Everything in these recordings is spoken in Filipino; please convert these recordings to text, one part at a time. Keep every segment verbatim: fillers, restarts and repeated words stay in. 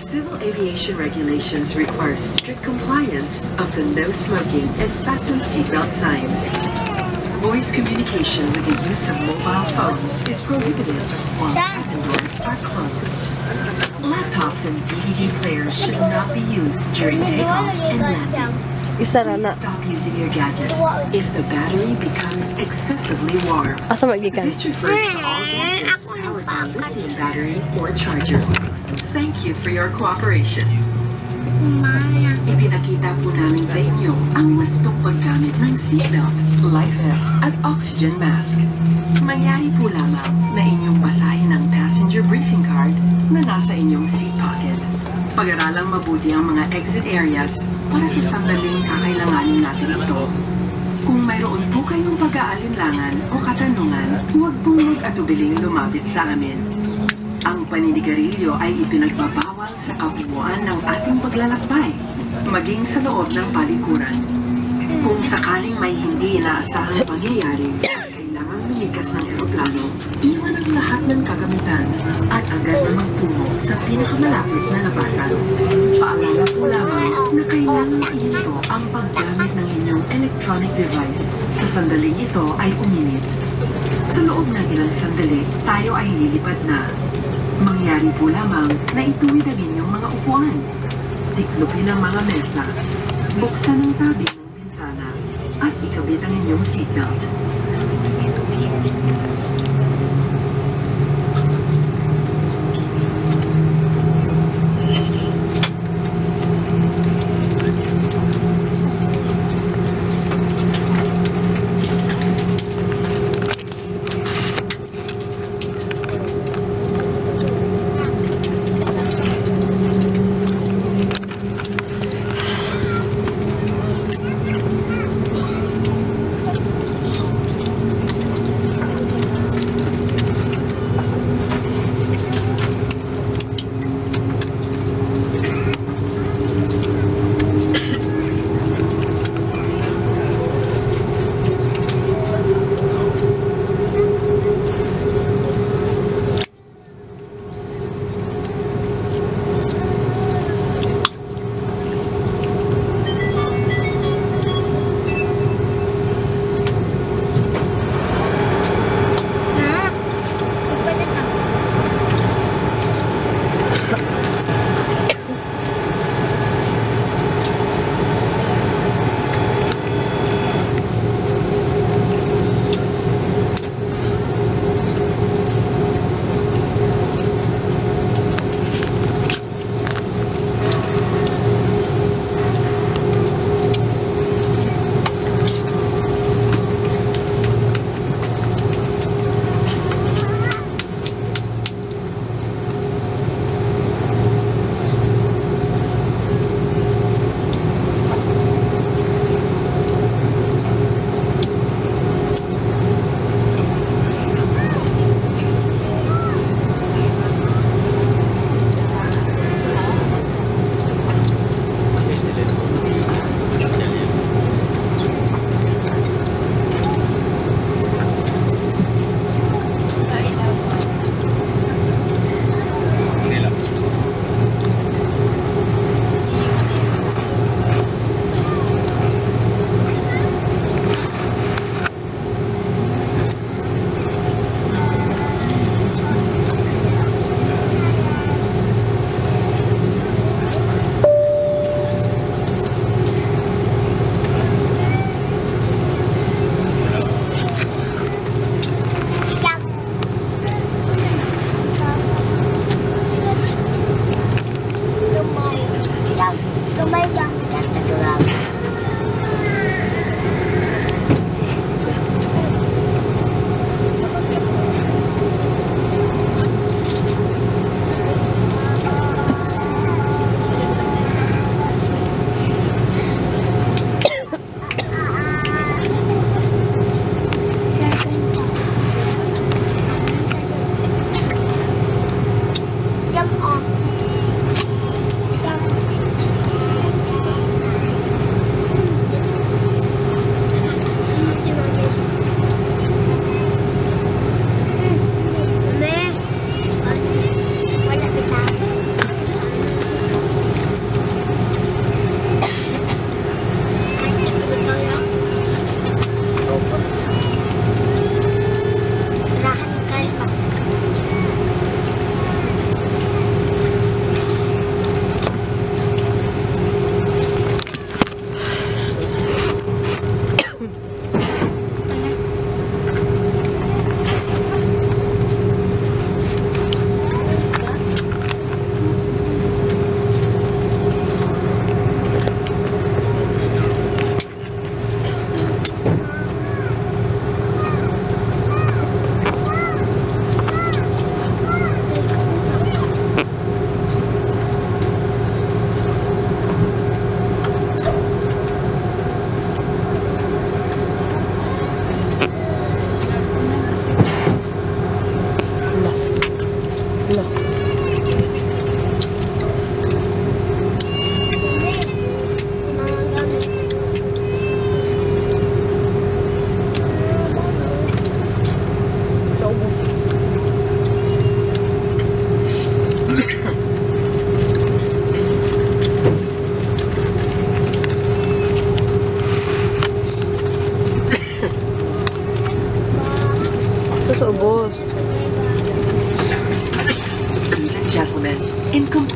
Civil aviation regulations require strict compliance of the no smoking and fasten seatbelt signs. Voice communication with the use of mobile phones is prohibited while cabin doors are closed. Laptops and D V D players should not be used during takeoff and landing. Please stop using your gadget if the battery becomes excessively warm. This refers to all gadgets powered by lithium battery or charger. Thank you for your cooperation. Ipinakita po namin sa inyo ang wastong paggamit ng seatbelt, life vest at oxygen mask. Mangyari po lamang na inyong basahin ang passenger briefing card na nasa inyong seat pocket. Pag-aralang mabuti ang mga exit areas para sa sandaling kakailanganin natin ito. Kung mayroon po kayong pag-aalinlangan o katanungan, huwag pong mag-atubiling lumapit sa amin. Ang paninigarilyo ay ipinagbabawal sa kabuuan ng ating paglalakbay, maging sa loob ng palikuran. Kung sakaling may hindi inaasahang pangyayari, kailangan lumikas ng eroplano, iwan ang lahat ng kagamitan at agad na magtungo sa pinakamalapit na labasan. Paalala po lamang na kailangan ihinto ang paggamit ng inyong electronic device sa sandaling ito ay uminit. Sa loob ng ilang sandali, tayo ay lilipad na. Mangyari po lamang na ituwid ang inyong mga upuan. Tiklopin ang mga mesa. Buksan ang tabi ng bintana at ikabit ang inyong seatbelt.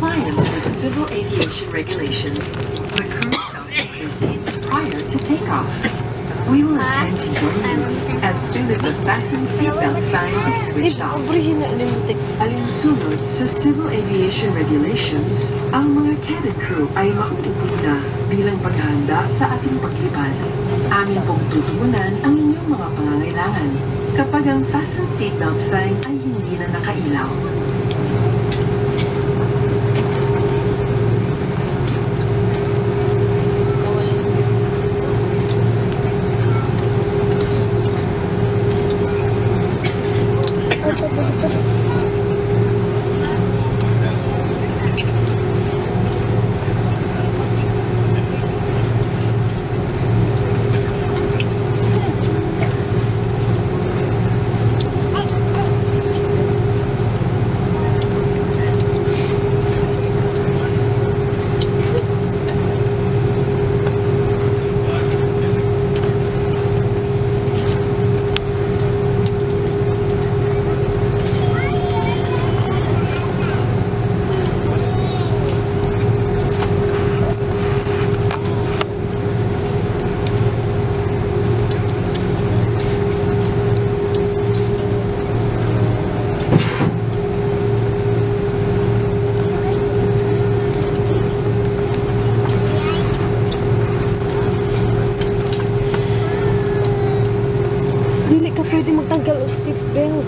compliance with civil aviation regulations, the crew shall take their seats prior to takeoff. We will attend to your needs as soon as the fasten seatbelt sign is switched off. Alinsunod sa civil aviation regulations, ang mga cabin crew ay mauupo na bilang paghahanda sa ating paglipad. Amin pong tutugunan ang inyong mga pangangailangan kapag ang fasten seatbelt sign ay hindi na nakailaw. Pwede magtanggal og six bells.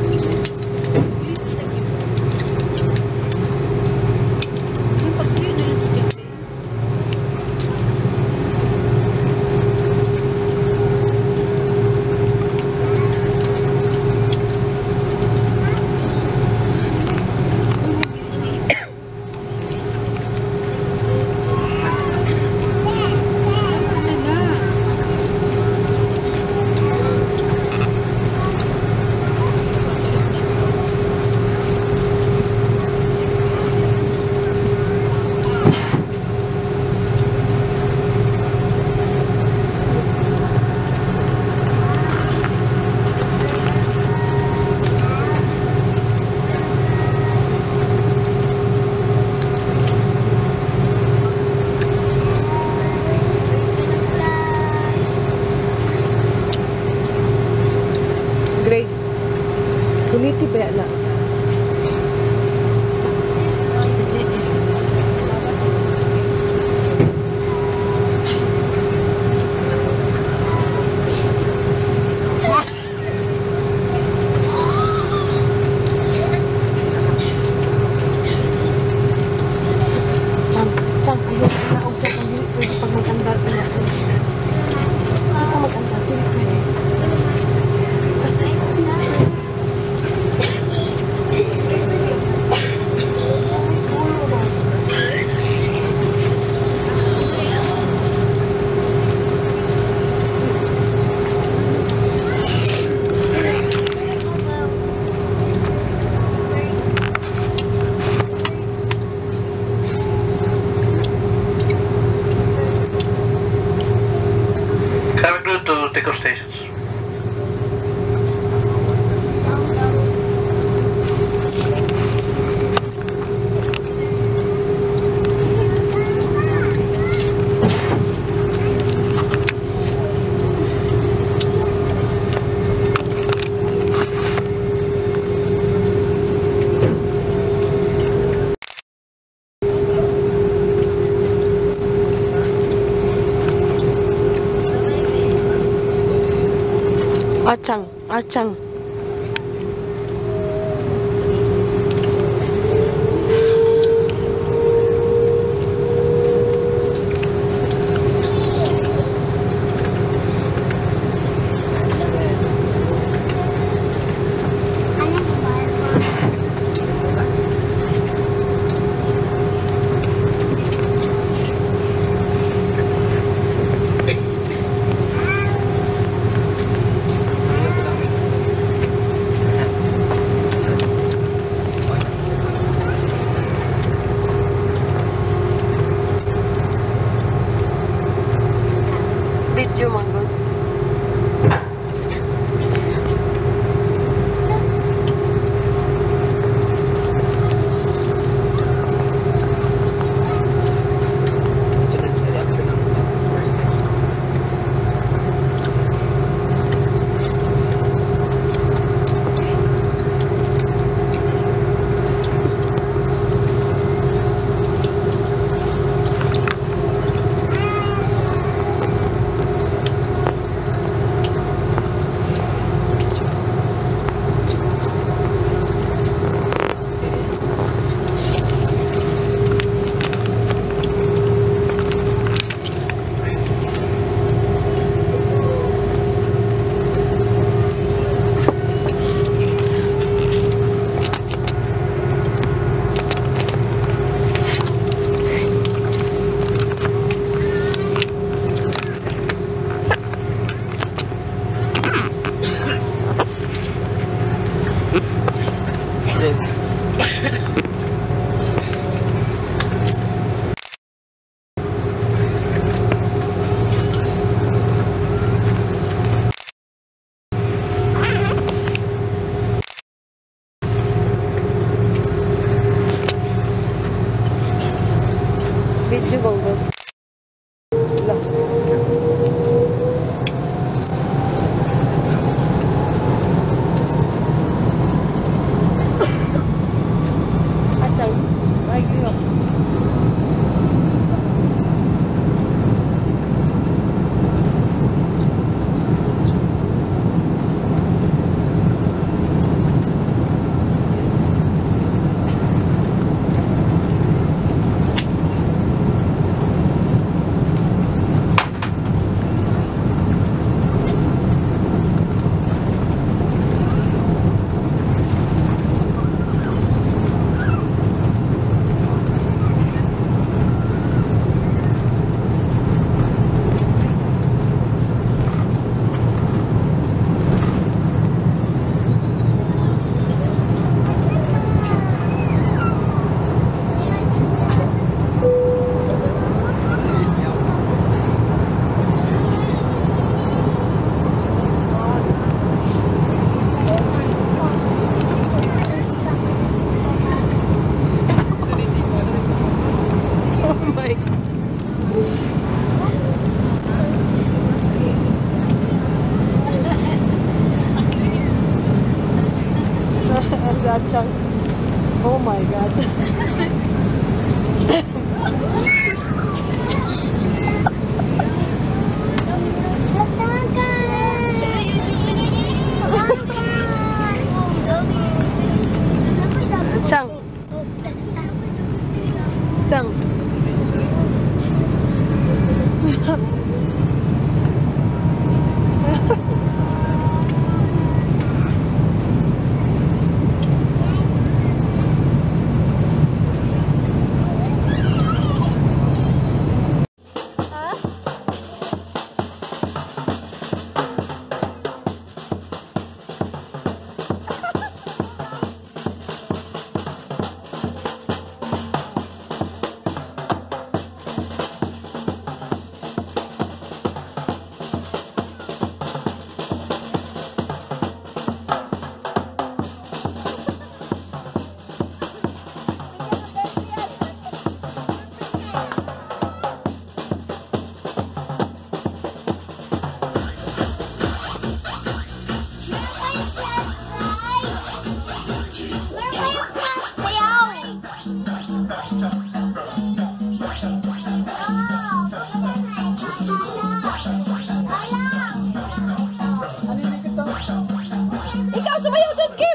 Grace, kumiti ba na? Acang, acang. Video bang ba? Lang. Acang, lagi yuk. Acang. Oh my god. Acang. Acang. Ikaw, sumayaw doon, Kim!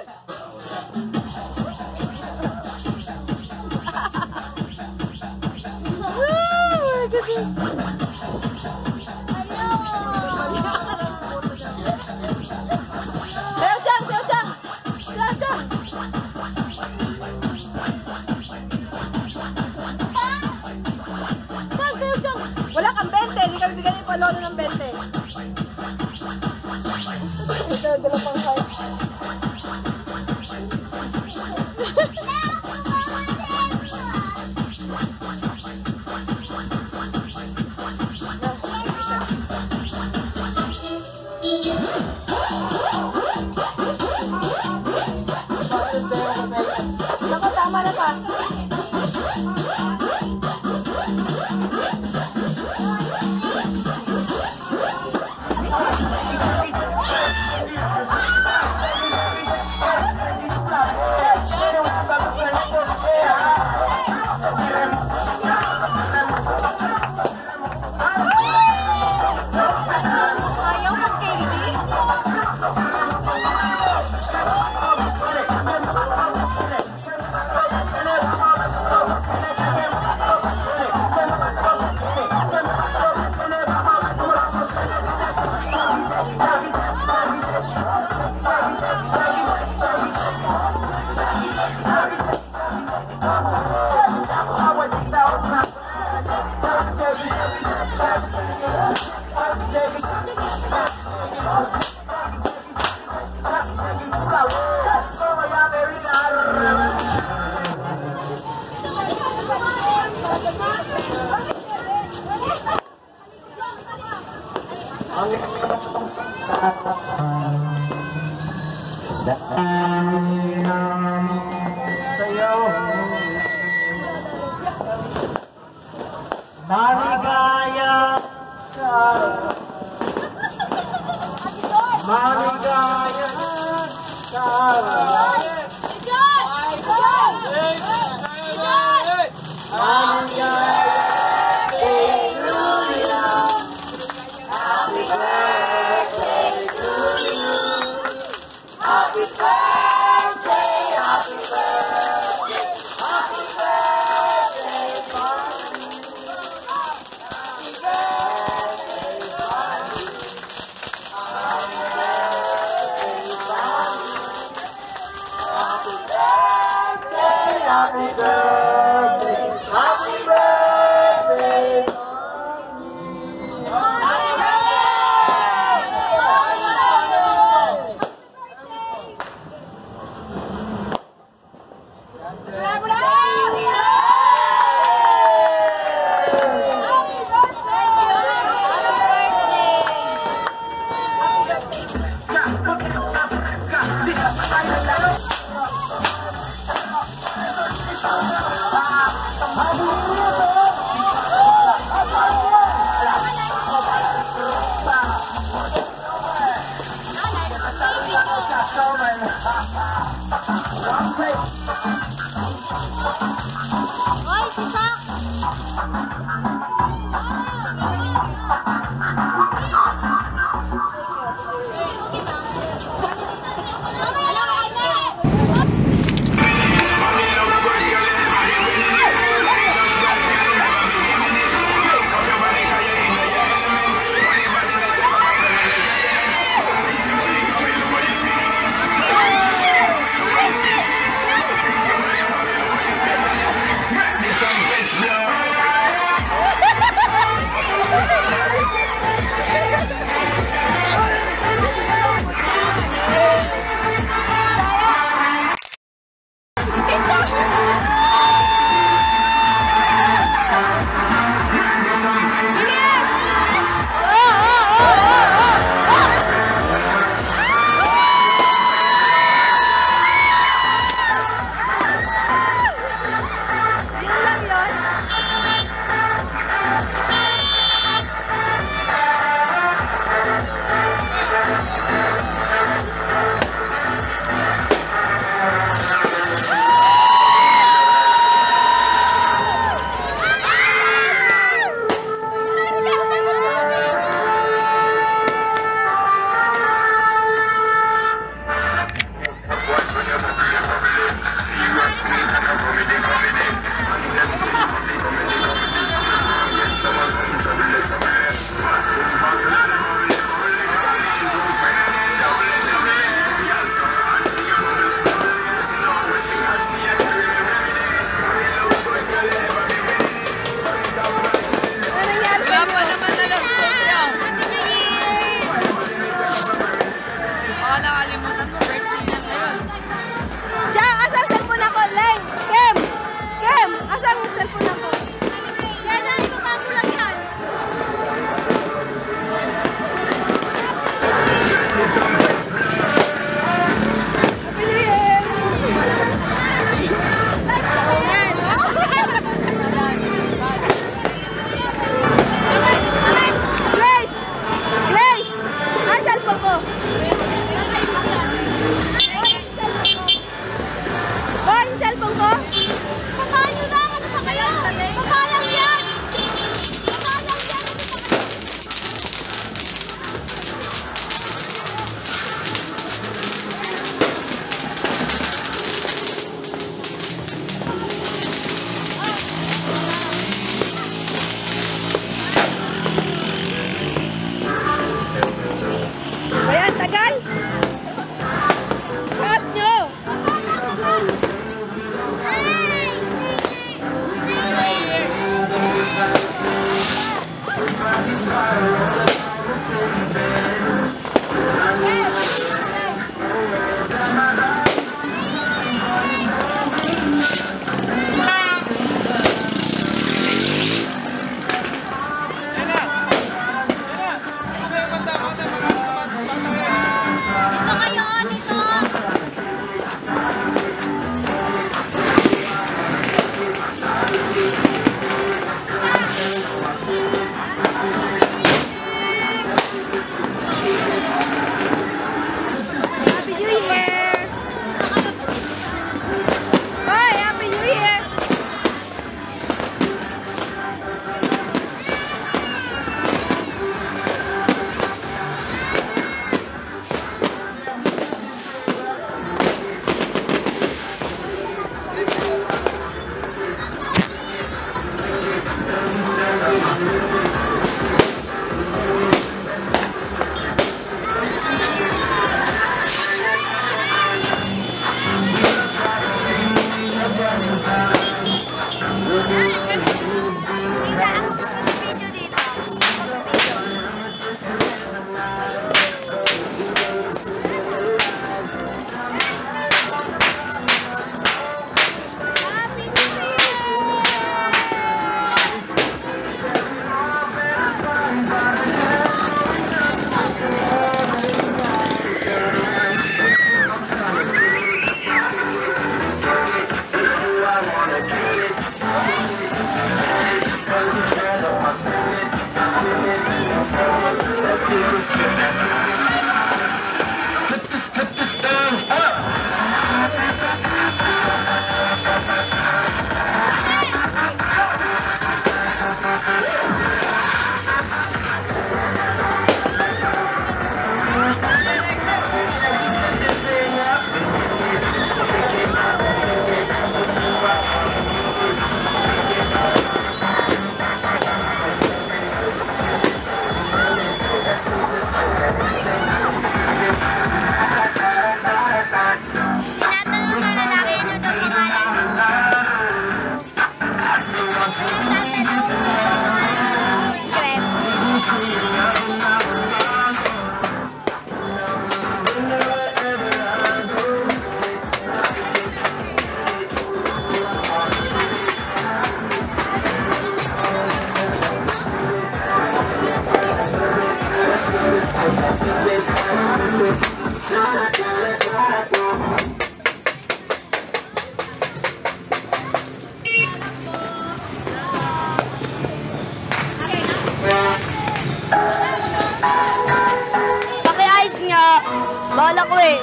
Oh my goodness! Sayaw, Chang! Sayaw, Chang! Sayaw, Chang! Chang, sayaw, Chang! Wala kang bente! Hindi kami bigyan yung palolo ng bente. Ito, dala pang height. Naku, tama na pa. Sayaw. Maligaya ka. Maligaya ka. Happy birthday, happy birthday. Hoy, si Sak! Ha ha ha! Bala ko eh.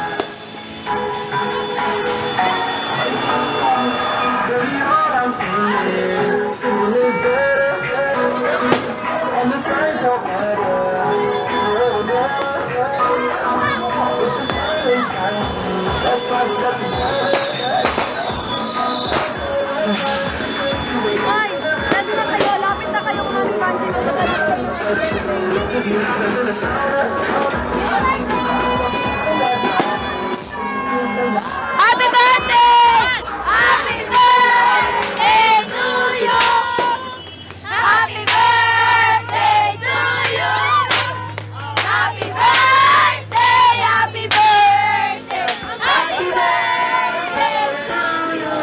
Ay, ready na kayo. Lapit na kayo, Mami Manji. Happy birthday! Happy birthday to you! Happy birthday to you! Happy birthday! Happy birthday! Happy birthday to you!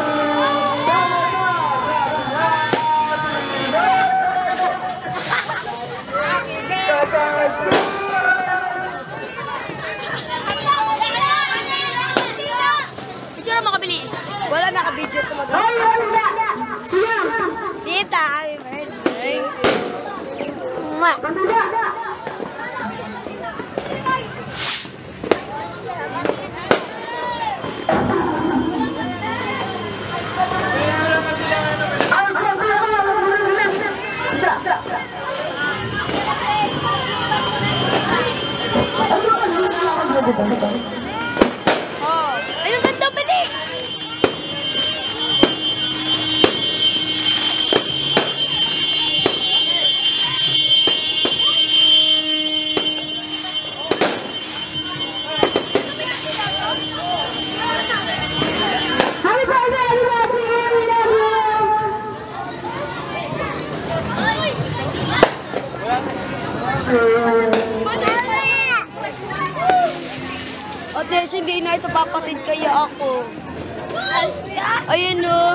Picture mo makabili. Wala naka-video ko mag- Tita, happy birthday. Mwah. Oh, ay, ang ganda pala eh. Attention, gay na ito, papatid kaya ako. Ayun o.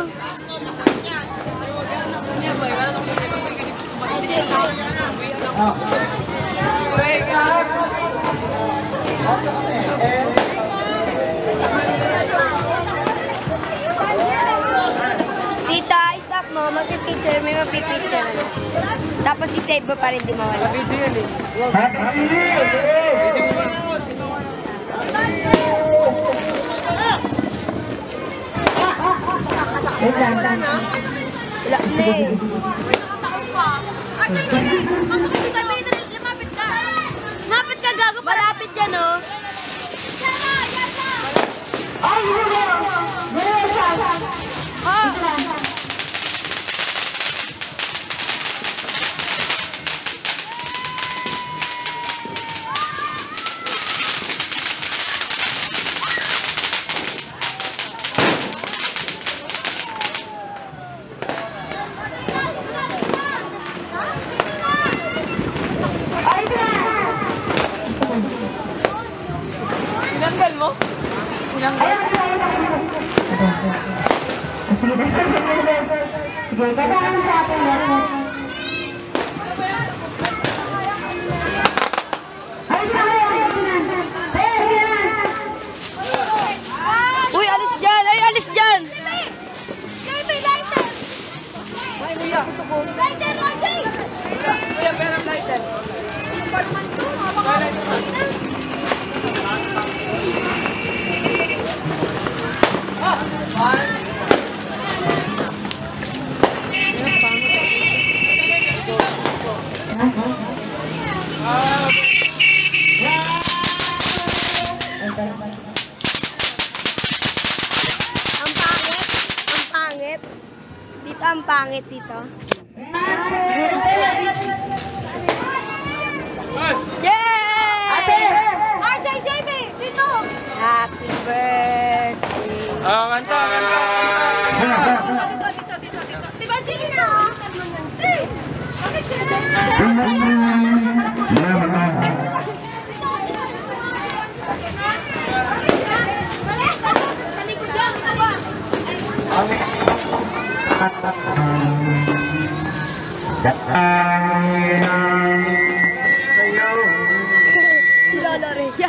Tita, stop mo. Magpipicture. May magpipicture. Tapos i-save mo pa rin di mawala. Video yan eh. Wala na eh. Lapit ka, gago. Malapit yan, oh. Oh. Tinanggal mo? Tinanggal? Sige, dadaan sa atin yan. Uy, alis dyan! Ay, alis dyan! Ay, kuya. Kuya, meron lighter. Ang pangit. Ang pangit. Dito ang pangit dito. Yay! R J J B, dito! Happy birthday! Ah, kanta, kanta. Dito, dito, dito, dito, dito. Diba, Gina? Eh! Bakit sila? Talikod yan, ito ba? Si Lola Rhea.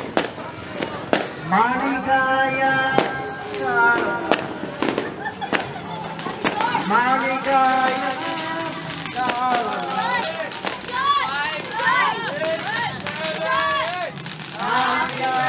Maligaya ka. Maligaya ka.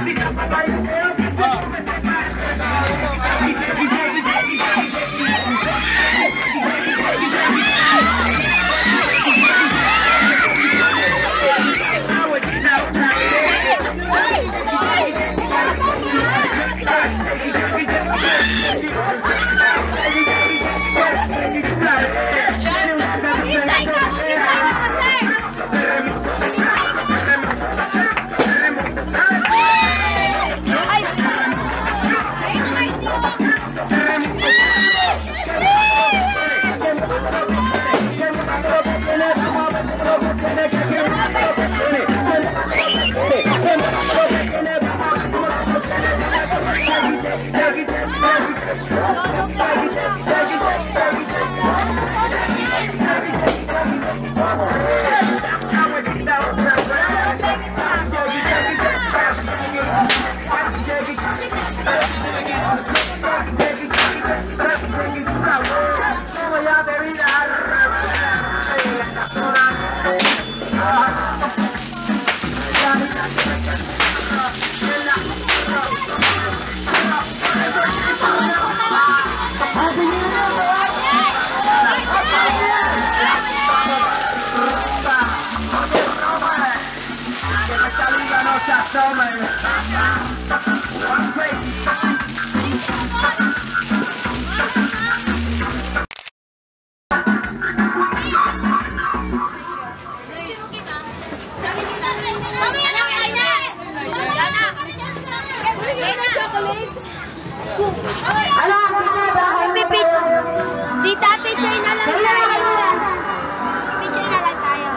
Dita, picture na lang tayo. Picture na lang tayo.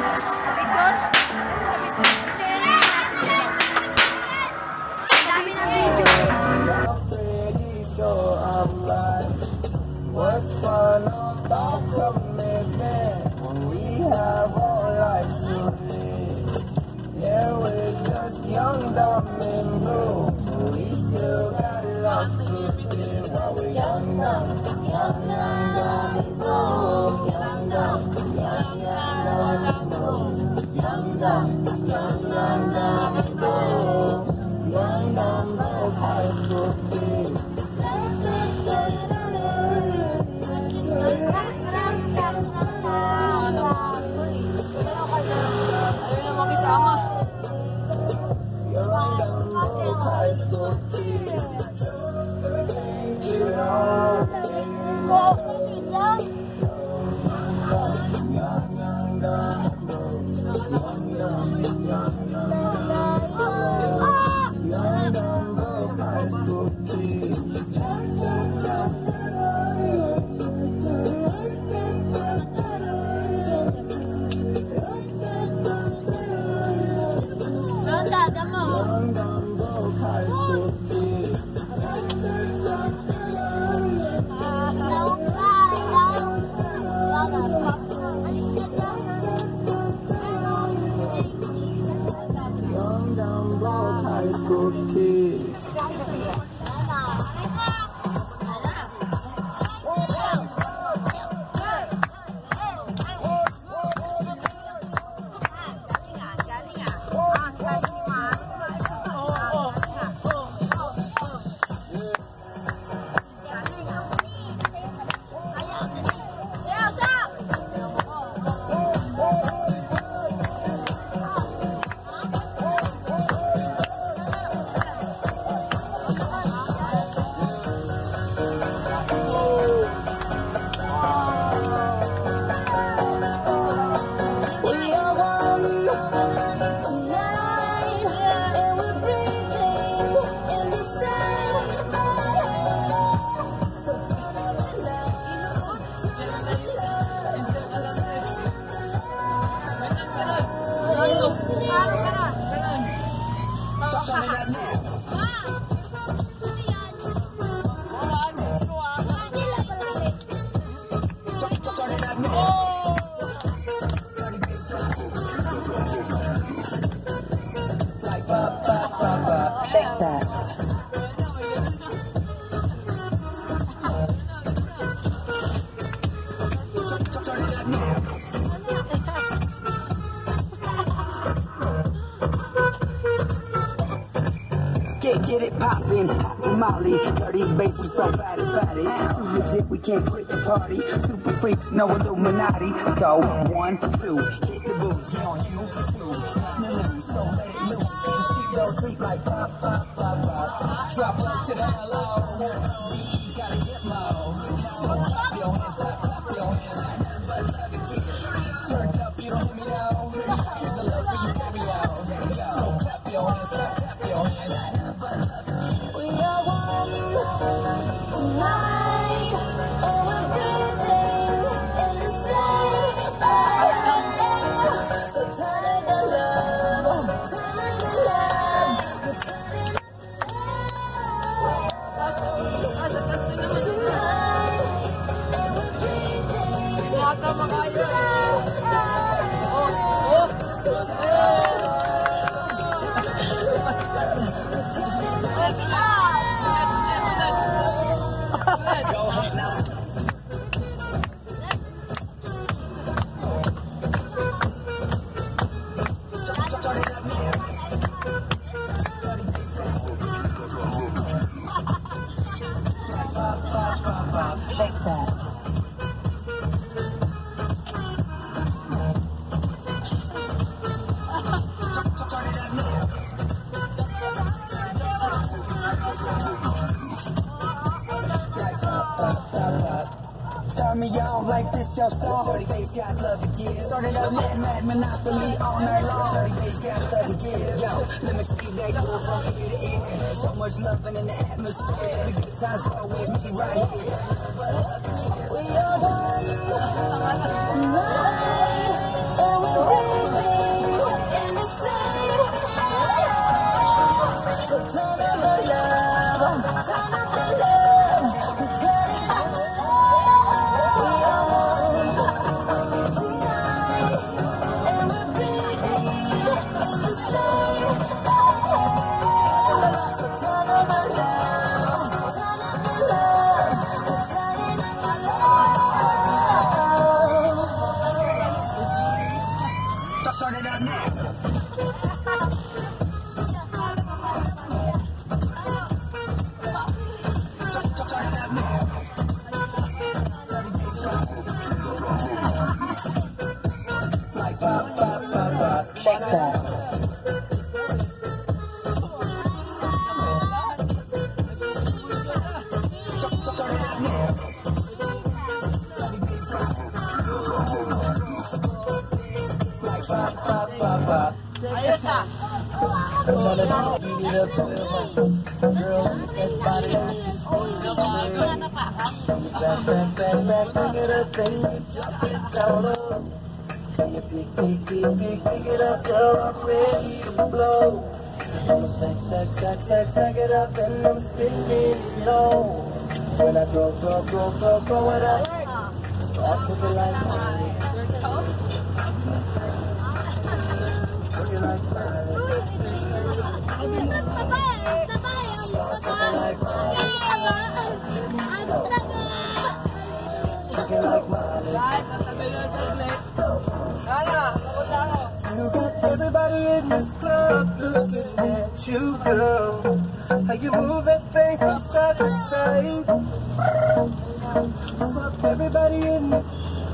Dami na video. What's fun about commitment when we have all life to live? Yeah, we're just young, dumb, and blue, but we still got love to give while we're young, dumb, young, young, dumb, and blue, young, dumb, young, young, dumb, and blue, young, dumb, young, young, dumb, and blue, young, dumb, broke high school kids. get, get it poppin'. Molly, dirty bass, we so fatty, fatty. Too legit, we can't quit the party. Super freaks, no Illuminati. So, one, two, hit the boots, we on you, two. Millions, so let it loose. The street don't sleep like pop, pop, pop, pop. Drop up to the hello. We gotta get low. So clap your hands, clap, clap your hands. Nothing but love and kids. Turned up, you don't hear me now. Here's a love for you, stereo. So clap your hands, clap, clap your hands. Nothing but love and kids. We are one tonight, and we're breathing in the same air. So turn up the love, turn up the love, we're turning up the love. Tonight, and we're breathing in the same air. So turn up the love, turn up the love, we're turning up the love. Turn me on like this your song. Dirty bass got love to give. Started up mad, mad monopoly all night long. Dirty bass got love to give. Yo, let me speak that cool from ear to ear. So much loving in the atmosphere. The good times go with me right here. We are one tonight, and we're breathing in the same air. So turn up the love, turn up the love, we're turning up the love. We are one tonight, and we're breathing in the same air. So turn up the love, turn up the love, we're turning up the love. Just turn it up now. Back, back, back, back, back it up, then drop it down low. Bring it big, big, big, big, big it up, girl, I'm ready to blow. I'ma stack, stack, stack, stack, stack it up, and I'm spinning it low. When I throw, throw, throw, throw, throw it up, start twerking like Miley. Twerking like Miley. Start twerking like Miley. Like Miley. You got everybody in this club looking at you, girl. How you move that thing from side to side. Fuck everybody in the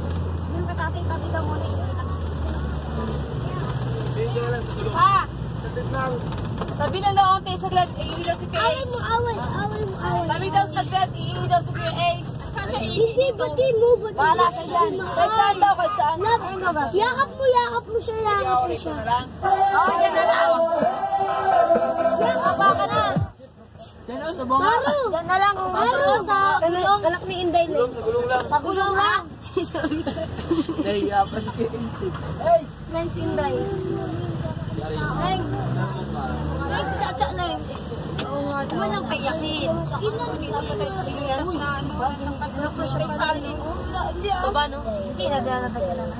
Ah! Tabi lang daw konti, saglit. Iihi daw si Kuya Ace. Away mo, away, away mo, away. Tabi daw saglit, iihi daw si Kuya Ace. Saan siya iihi? Hindi, pati mo. pati Bahala mo. sa yan. Kahit saan daw, kahit saan. Love, yakap mo, yakap mo siya, yakap mo siya. Oo, dyan na lang. Yakap ka na. Dyan o, sa bunga. Paro! Dyan na lang. Paro! Sa gulong. Kalak ni Inday lang. Sa gulong lang. Sa gulong lang. Sorry. Nahiya pa si Kuya Ace. Neng si Inday. Neng. Neng si Chacha, Neng. Oo nga, di mo nang kayakin. Dito pa tayo sa Pilipinas na ano ba? Ano ko siya sa atin? Ito ba no? Hindi na dyan na tagal na.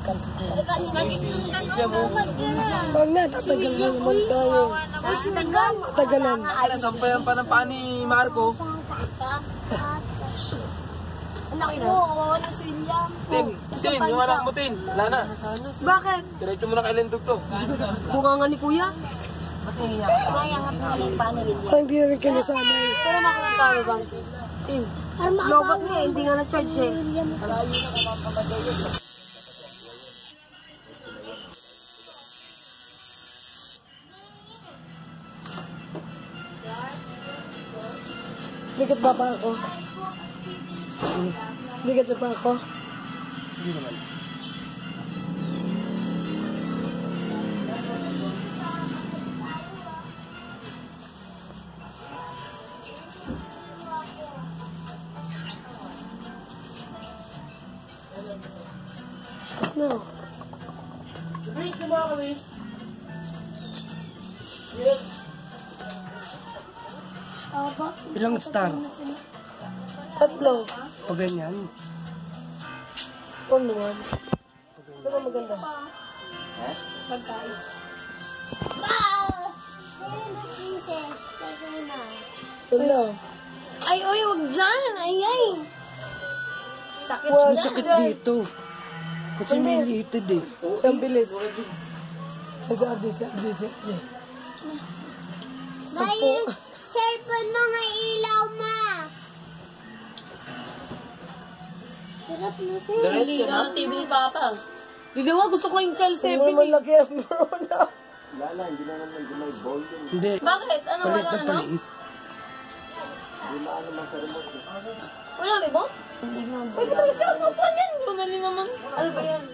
Huwag na, tatagal na naman tayo. Tagalan. Sampayan pa ng paa ni Marco. Anak mo, wala si William. Tin, Tin, yung anak mo, Tin. Wala na. Bakit? Diretso mo na kay Lendog to. Bunga nga ni Kuya. Mayangat na lang paano rin yan. Ay, hindi rin kinasanay. Pero makuha power bank. Tin. Lobot niya, hindi nga na-charge eh. Bigat ba pa ako? Bigat ba ako? Hindi naman. Yes, no. Wait, na mga kawis. Yes. Ilang star? Tatlo. Pag ganyan. Huwag naman. Ito ba maganda? Pagkain. Wow! Ayun na, princess. Kasi na. Wala. Ay, oy, wag dyan. Ay, ay. Sakit Wow, dyan. sakit dito. Kasi may liited eh. Ang bilis. Sardi, sardi, sardi. Dahil, cellphone mga ilaw, ma. Sarap na siya. Hindi na ang T V ni Papa. Hindi nga, gusto ko yung Charles Hindi Seven mo eh. malaki ang corona. Hindi. Bakit? Ano, Palit wala na ano? palit. Wala, may bo? Hindi nga. Pwede talaga siya ang upuan yan. Pangali naman. Ano ba yan?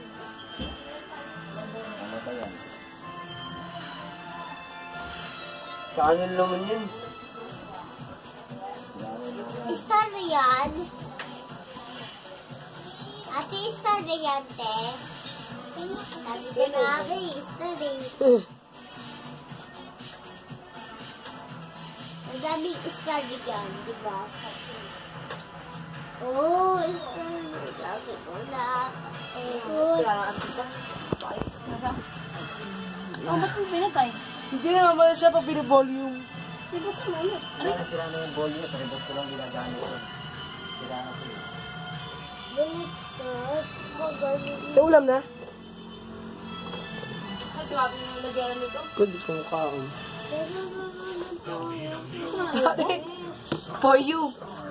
Channel naman yun. Star yan. Ate, star na yan, te. Sabi ko na aga, star eh. Ang daming star yan, di ba? Oh, star. Sabi ko na. Oh, Oh, ba't mo pinatay? Hindi naman pala siya pag binivolume. Di ba sa ulo? Tira na yung volume, pero ko lang ginagamit ko. Tira na ko. baliktad. Magaling. May ulam na? Ay, grabe yung lagyan nito. Kundi kong kaon. For you.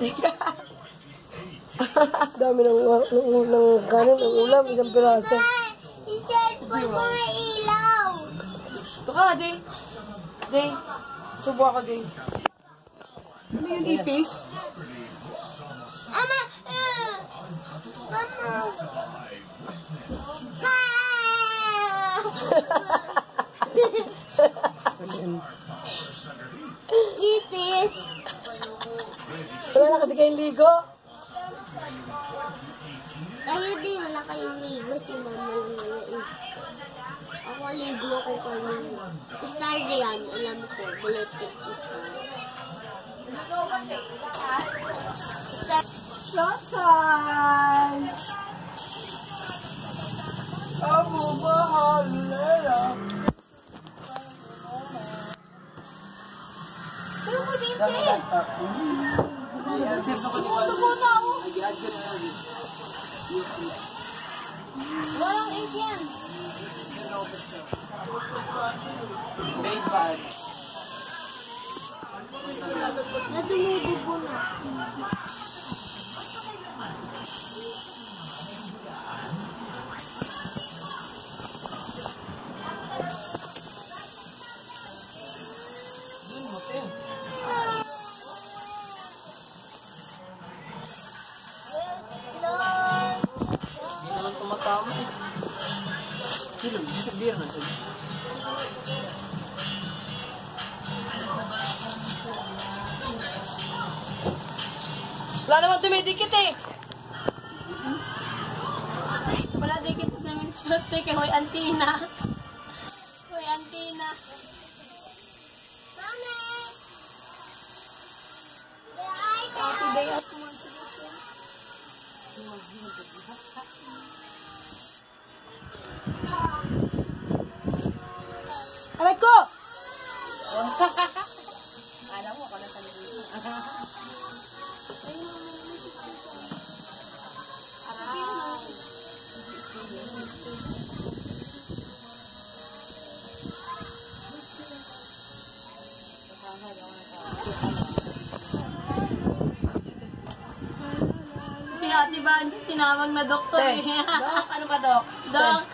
Dami ng, ng, ng kanin, ng ulam, isang piraso. I-cellphone mga ilaw. Ito ka, Jay. Jay. Subo ako, Jay. Ano yung ipis? Ama! ah, Mama! Ma! Ipis! Wala na kasi kayong ligo. Kayo din, wala kayong ligo. Si mama lang wala eh. Ako ligo ako kanina. Star na yan, alam ko. Bulletin star. Showtime! Ako bahala. Ano mo dito eh? Ano mo na ako? Walang eight yan. Made bad. Nadumudugo na. Hindi naman tumatama eh. Sino? Bisag dir na siya. Wala naman dumidikit eh. Wala dikit sa namin shot eh. Kaya hoy antina. Hoy antina. Happy day at mo. Aray ko! Alam mo, ako na Si Ate Banji, tinawag na doktor eh. Dok, ano ba, Dok? Dok.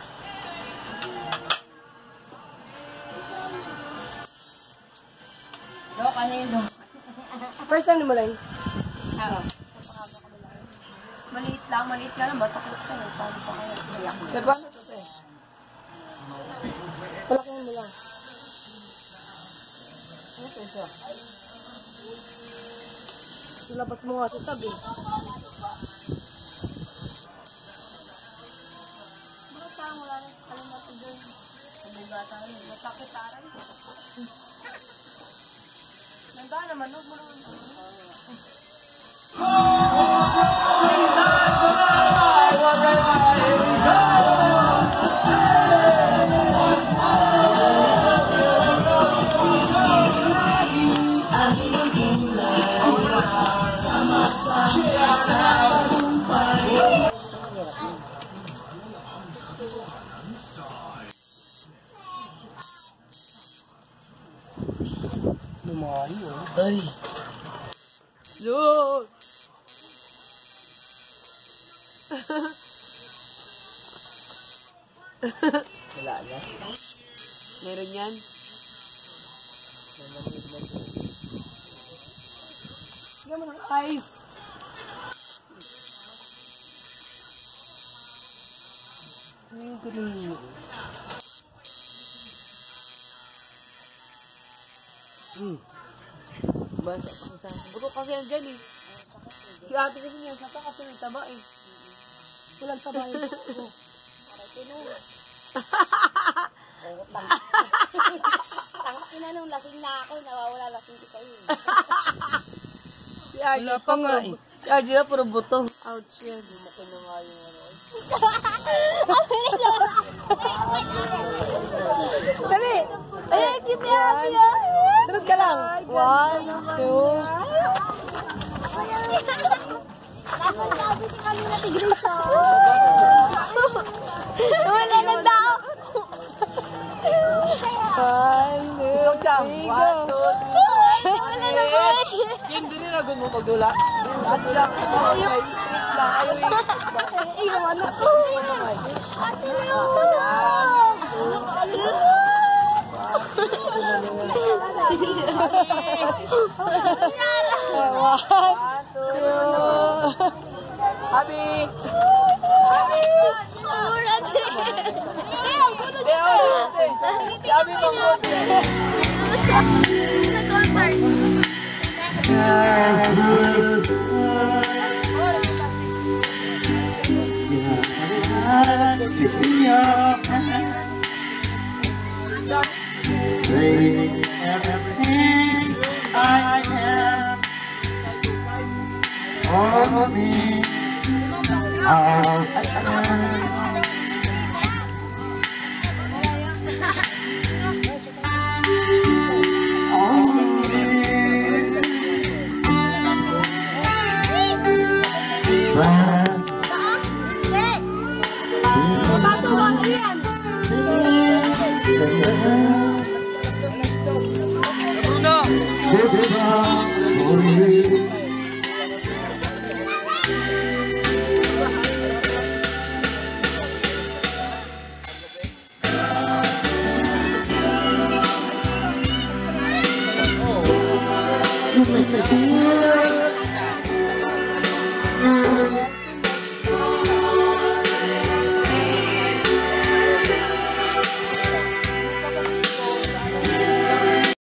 Dok, ano yun, Dok? First time mo lang. Ano? Maliit lang, maliit nga lang. Basta ko kayo. Paano pa kayo? Kaya ko. Diba? Palakihan mo lang. Ano sa isa? Labas mo nga sa tabi. Bakit parang wala rin kalimutan doon? Nabugata rin. Matakitaran. Nanda naman, huwag mo naman. Lumayo. Ay. Dok! Wala na. Meron yan? Bigyan mo ng ice. Ano yung gulo? Hmm. Basa pa sa buto kasi yan dyan eh. Si ate kasi niya, saka kasi may taba eh. Walang taba yung buko. Ina nung lasing na ako, nawawala lasing ko kayo. Si Arjun Wala pa nga eh. Si Arjun na puro buto. Ouch yan. Lumaki na nga yung ano. Dali! Ay, cute ni Ate yan. Sunod ka lang. One, two. Sabi si kanina tigris oh. Wala na daw. One, two, Isang siyang. three, One, go. two, three. Wala na daw. Yung din na gusto mo magdula. At siya, ay strict lang. Ayaw yung strict lang. Iwan ako. Ate Leon! One, two. Happy! Si Abi Mangod. Everything I am on me. Bruno.